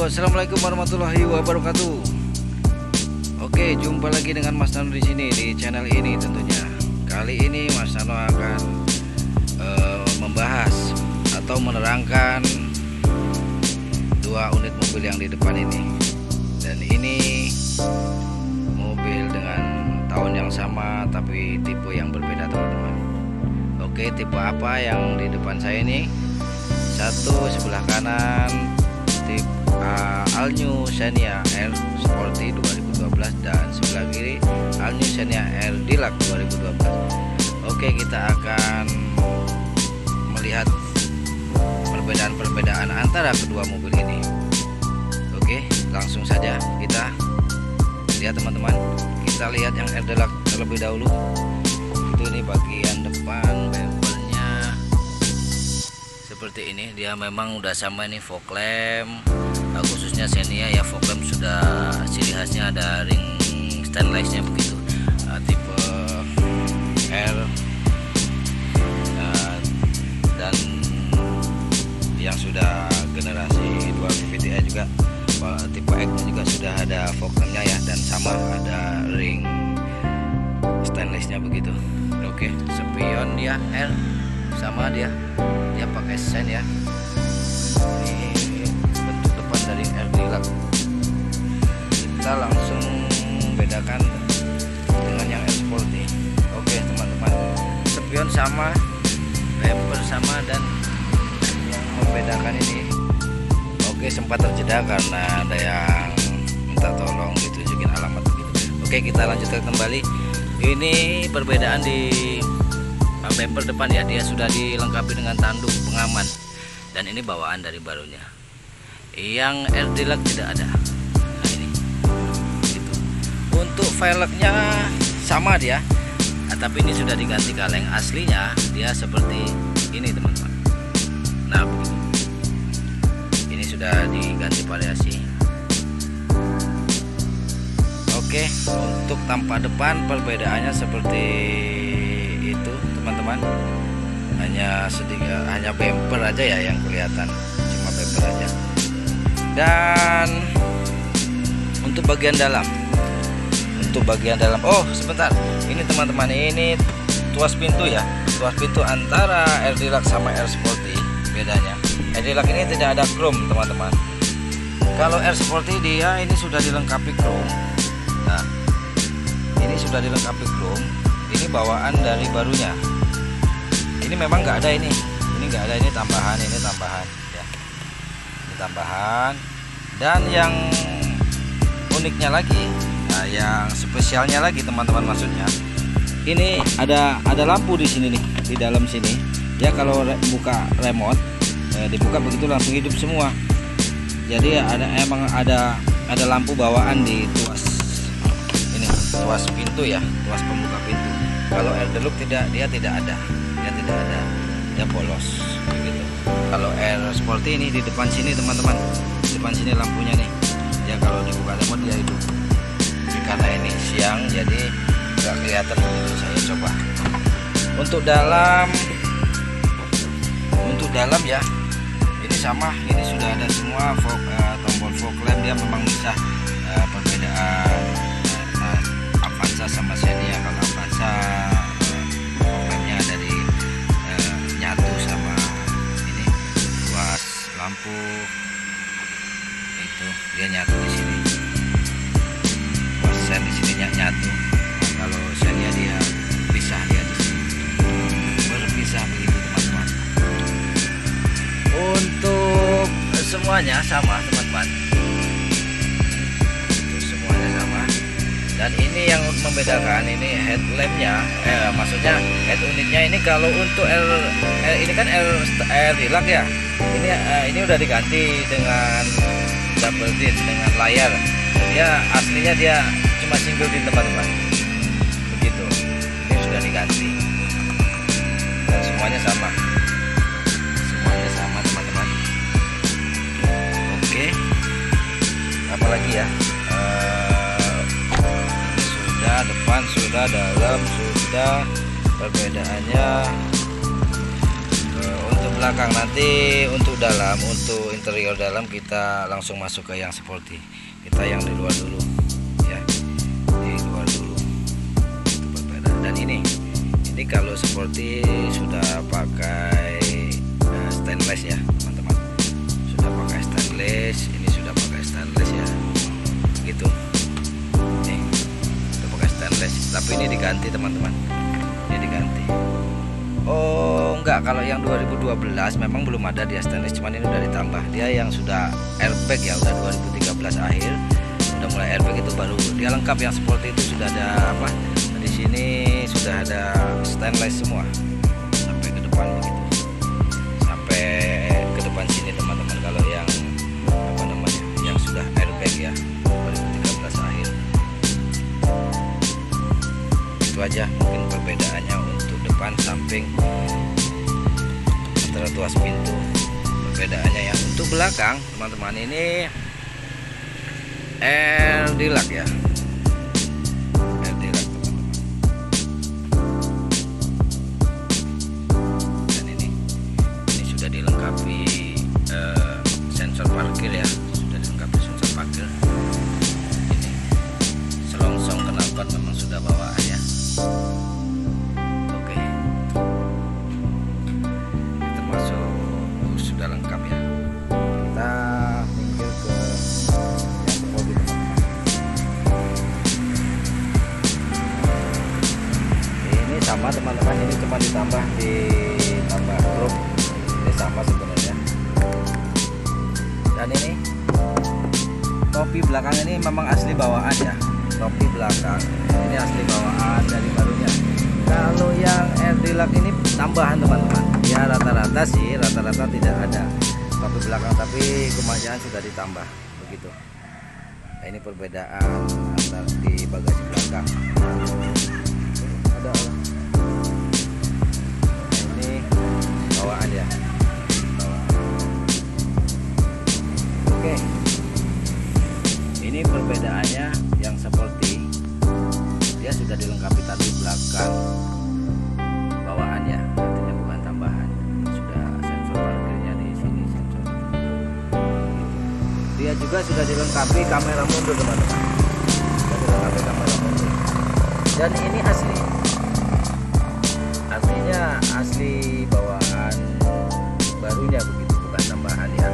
Assalamualaikum warahmatullahi wabarakatuh. Oke, jumpa lagi dengan Mas Nano di sini di channel ini tentunya. Kali ini Mas Nano akan membahas atau menerangkan dua unit mobil yang di depan ini. Dan ini mobil dengan tahun yang sama tapi tipe yang berbeda, teman-teman. Oke, tipe apa yang di depan saya ini? Satu sebelah kanan tipe All New Xenia R Sporty 2012 dan sebelah kiri All New Xenia R Deluxe 2012. Oke, kita akan melihat perbedaan-perbedaan antara kedua mobil ini. Oke, langsung saja kita lihat, teman-teman. Kita lihat yang R Deluxe terlebih dahulu. Itu ini bagian depan bumpernya seperti ini. Dia memang udah sama ini fog lamp, khususnya Xenia ya, fog lamp sudah ciri khasnya ada ring stainlessnya begitu. Tipe R dan yang sudah generasi 2 VVTi juga tipe X juga sudah ada fog lampnya ya, dan sama ada ring stainlessnya begitu. Oke, spion ya R sama dia pakai sen ya. Ini bentuk depan dari R Deluxe. Kita langsung bedakan dengan yang R Sporty. Oke, teman-teman, spion sama, bumper sama, dan yang membedakan ini oke sempat terjeda karena ada yang minta tolong ditunjukin alamat begitu. Oke, kita lanjutkan kembali. Ini perbedaan di bumper depan ya, dia sudah dilengkapi dengan tanduk pengaman dan ini bawaan dari barunya. Yang R Deluxe tidak ada. Nah, ini gitu. Untuk velgnya sama dia, tapi ini sudah diganti kaleng. Aslinya dia seperti ini, teman-teman. Nah, begitu. Ini sudah diganti variasi. Oke, untuk tampak depan perbedaannya seperti itu, teman-teman. Hanya sedikit, hanya bumper aja ya yang kelihatan, cuma bumper aja. Dan untuk bagian dalam, oh sebentar, ini teman-teman, ini tuas pintu ya, tuas pintu antara R Deluxe sama R Sporty. Bedanya R Deluxe ini tidak ada chrome, teman-teman. Kalau R Sporty dia ini sudah dilengkapi chrome. Nah, ini sudah dilengkapi chrome. Ini bawaan dari barunya. Ini memang nggak ada ini nggak ada, ini tambahan ya, ini tambahan. Dan yang uniknya lagi, nah, yang spesialnya lagi, teman-teman, maksudnya ini ada lampu di sini nih, di dalam sini ya. Kalau buka remote, dibuka begitu langsung hidup semua. Jadi emang ada lampu bawaan di tuas ini, tuas pintu ya, tuas pembuka pintu. Kalau R Deluxe tidak ada, dia polos begitu. Kalau R Sporty ini di depan sini, teman-teman, di depan sini lampunya nih ya, kalau dibuka remote dia hidup. Tapi karena ini siang jadi nggak kelihatan begitu. Saya coba untuk dalam ya, ini sama, ini sudah ada semua tombol fog lamp. Dia memang bisa perbedaan Avanza sama Xenia. Kalau Avanza fog lampnya dari nyatu sama ini tuas lampu itu, dia nyatu di sini. Tuas sen di sini nyatu. Nah, kalau Xenia dia pisah, dia di sini berpisah begitu, teman-teman. Untuk semuanya sama, teman-teman. Untuk semuanya sama. Dan ini yang membedakan ini headlampnya, maksudnya head unitnya ini. Kalau untuk ini kan R Deluxe ya, ini udah diganti dengan double din dengan layar. Dia aslinya dia cuma single din, teman-teman, begitu. Ini sudah diganti dan semuanya sama, teman-teman. Oke, apalagi ya, sudah depan, sudah dalam, sudah perbedaannya. Untuk belakang. Nanti untuk dalam, untuk interior dalam kita langsung masuk ke yang sporty. Kita yang di luar dulu ya, di luar dulu itu berbeda. Dan ini kalau sporty sudah pakai stainless ya teman-teman, sudah pakai stainless. Ini sudah pakai stainless ya, gitu. Ini sudah pakai stainless, tapi ini diganti teman-teman, ini diganti. Oh enggak, kalau yang 2012 memang belum ada dia stainless, cuman ini udah ditambah. Dia yang sudah airbag ya, udah 2013 akhir udah mulai airbag, itu baru dia lengkap. Yang seperti itu sudah ada apa, di sini sudah ada stainless semua sampai ke depan begitu, sampai ke depan sini teman-teman. Kalau yang apa namanya, yang sudah airbag ya 2013 akhir. Itu aja mungkin perbedaannya untuk depan, samping, antara tuas pintu, perbedaannya ya. Untuk belakang teman-teman, ini air dilak ya, air dilak teman-teman. Dan ini sudah dilengkapi sensor parkir ya, sudah dilengkapi sensor parkir. Ini selongsong knalpot memang sudah bawaan ya. Sudah lengkap ya. Kita pinggir ke yang mobil teman-teman. Ini sama teman-teman, ini cuma ditambah truk. Ini sama sebenarnya. Dan ini topi belakang ini memang asli bawaan ya. Topi belakang ini asli bawaan dari barunya. Kalau yang air dilak ini tambahan teman-teman. Ya rata-rata sih, rata-rata tidak ada topi belakang, tapi kebanyakan sudah ditambah begitu. Nah, ini perbedaan antara di bagasi belakang. Ada. Nah, ini bawaan ya. Bawaan. Oke. Ini perbedaannya yang seperti dia sudah dilengkapi tadi belakang bawaan ya. Dia juga sudah dilengkapi kamera mundur teman-teman, sudah dilengkapi kamera mundur. Dan ini asli, artinya asli bawaan barunya begitu, bukan tambahan ya.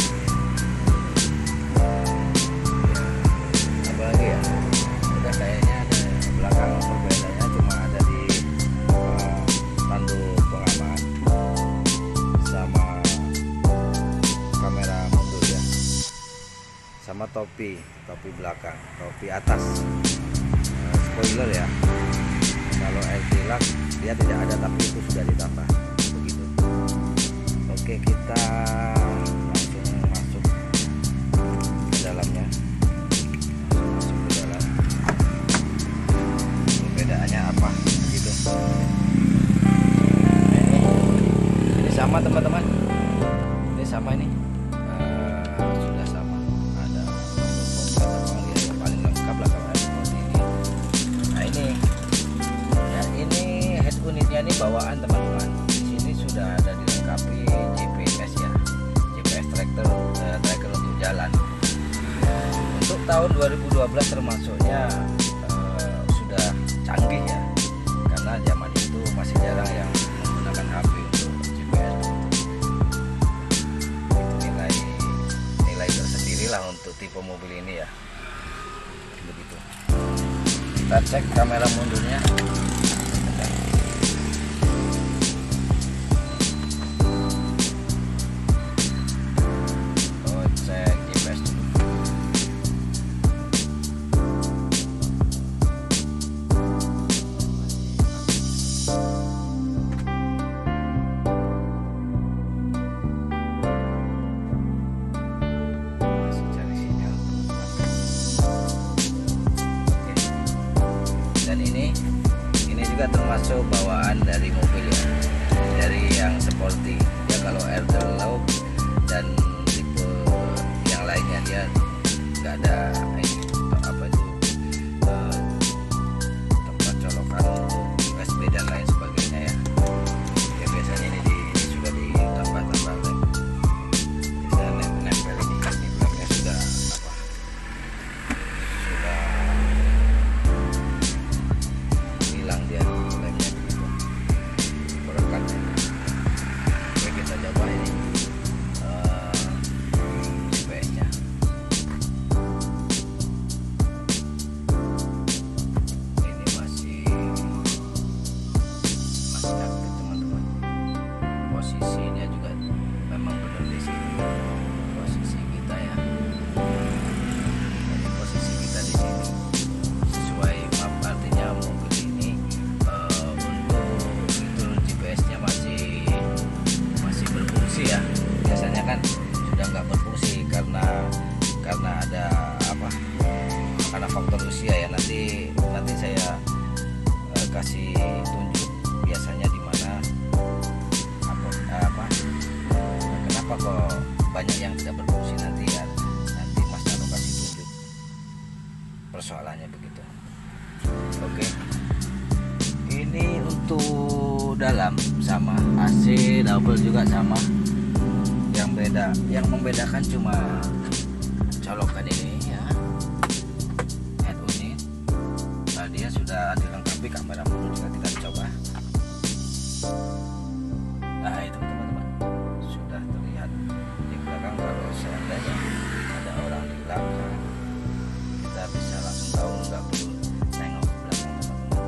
Apa lagi ya, udah kayaknya ada belakang perbedaannya cuma ada di tanduk pengaman sama kamera mundur ya, sama topi belakang, topi atas, spoiler ya. Kalau air dilak dia tidak ada, tapi itu sudah ditambah begitu. Oke, kita langsung masuk ke dalamnya. Masuk ke dalam, perbedaannya apa gitu. Ini sama teman-teman, ini sama ini. Sudah sama, ada yang paling lengkap lah kalau seperti ini. Nah ini ya, ini head unitnya ini bawaan teman-teman. Di sini sudah ada dilengkapi GPS ya, GPS tracker untuk jalan. Untuk tahun 2012 termasuknya sudah canggih ya, karena zaman itu masih jarang yang menggunakan HP untuk GPS. Lah untuk tipe mobil ini ya, begitu. Kita cek kamera mundurnya. Oh, cek GPS dulu. Termasuk bawaan dari mobil ya, dari yang sporty ya. Kalau air terlalu dan tipe yang lainnya dia nggak ada ini apa itu tempat colokan untuk USB dan lain sebagainya ya. Ya biasanya ini sudah ditambah karena ada karena faktor usia ya. Nanti saya kasih tunjuk biasanya di mana kenapa kok banyak yang tidak berfungsi nanti ya. Nanti Mas Nano kasih tunjuk persoalannya begitu. Oke. Ini untuk dalam sama, AC double juga sama. Yang membedakan cuma colokan ini ya, head unit. Dia sudah dilengkapi kamera pun juga kita coba. Nah itu teman-teman, sudah terlihat di belakang. Kalau seandainya ada orang di belakang, kita bisa langsung tahu, nggak perlu nengok ke belakang teman-teman.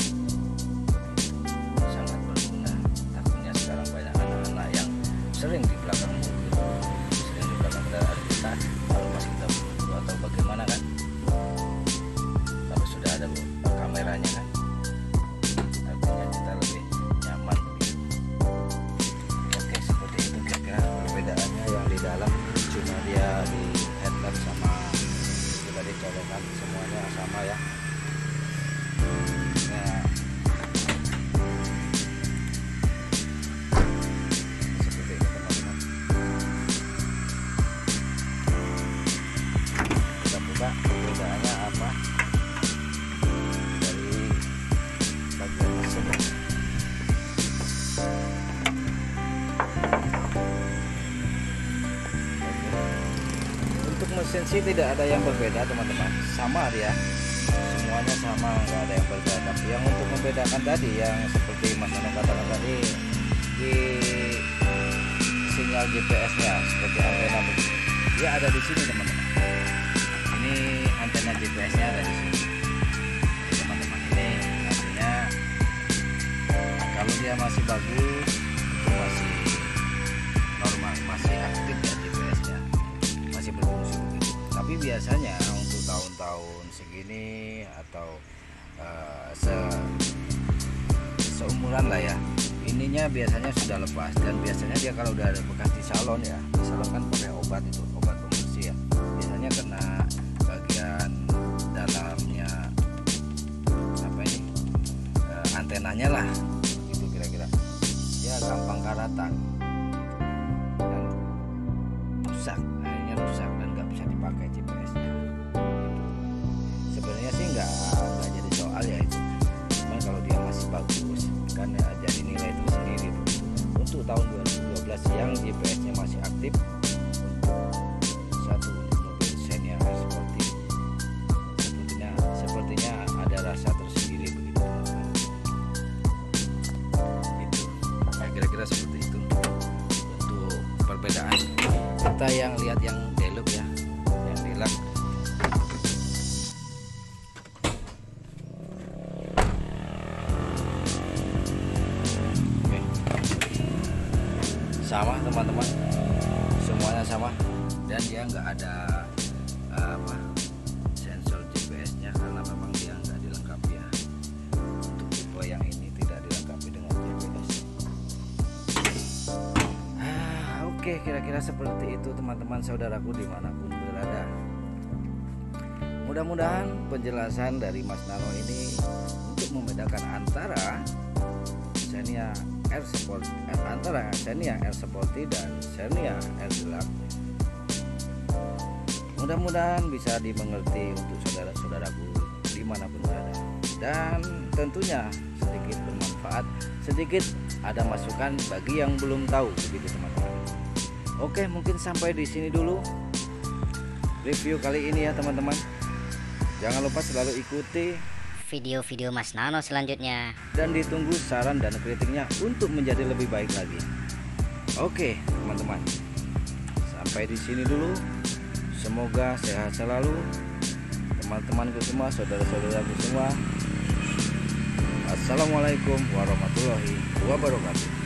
Sangat berguna. Takutnya sekarang banyak anak-anak yang sering di belakang mobil, sering di belakang kendaraan kita, kalau pas kita buru atau bagaimana kan. Kalau sudah ada kameranya kan, artinya kita lebih nyaman begitu. Oke, seperti itu kira-kira perbedaannya. Yang di dalam cuma dia di headlamp sama juga di colokan, semuanya sama ya. Nah, seperti itu teman-teman. Kita buka perbedaannya apa dari bagian mesin. Untuk mesin sih tidak ada yang berbeda teman-teman, sama dia, semuanya sama, nggak ada yang berbeda. Tapi yang untuk membedakan tadi, yang seperti Mas Nano katakan tadi, di sinyal GPS-nya seperti antena begitu, dia ada di sini teman-teman. Ini antena GPS-nya ada di sini teman-teman. Ini artinya kalau dia masih bagus, itu masih normal, masih aktif ya GPS-nya, masih berfungsi begitu. Tapi biasanya untuk tahun-tahun segini atau seumuran lah ya, ininya biasanya sudah lepas. Dan biasanya dia kalau udah ada bekas di salon ya, di salon kan pakai obat pembersih ya, biasanya kena bagian dalamnya antenanya lah, itu kira-kira dia gampang karatan dan rusak, akhirnya rusak dan nggak bisa dipakai GPS-nya. Sebenarnya sih nggak jadi soal ya itu, cuman kalau dia masih bagus kan ya, jadi nilai tersendiri begitu. Untuk tahun 2012 yang GPS-nya masih aktif untuk satu unit mobil Xenia seperti sepertinya ada rasa tersendiri begitu teman-teman. Itu kira-kira seperti itu untuk perbedaan. Kita yang lihat yang deluxe ya, yang deluxe. Sama teman-teman, semuanya sama, dan dia nggak ada sensor GPS-nya karena memang dia nggak dilengkapi ya. Untuk tipe yang ini tidak dilengkapi dengan GPS. Oke, kira-kira seperti itu teman-teman saudaraku dimanapun berada. Mudah-mudahan penjelasan dari Mas Nano ini untuk membedakan antara Xenia R Sport, antara Xenia R Sporty dan Xenia R Deluxe, mudah-mudahan bisa dimengerti untuk saudara-saudaraku dimanapun berada, dan tentunya sedikit bermanfaat, sedikit ada masukan bagi yang belum tahu begitu teman-teman. Oke, mungkin sampai di sini dulu review kali ini ya teman-teman. Jangan lupa selalu ikuti video-video Mas Nano selanjutnya, dan ditunggu saran dan kritiknya untuk menjadi lebih baik lagi. Oke teman-teman, sampai di sini dulu. Semoga sehat selalu teman-temanku semua, saudara-saudaraku semua. Assalamualaikum warahmatullahi wabarakatuh.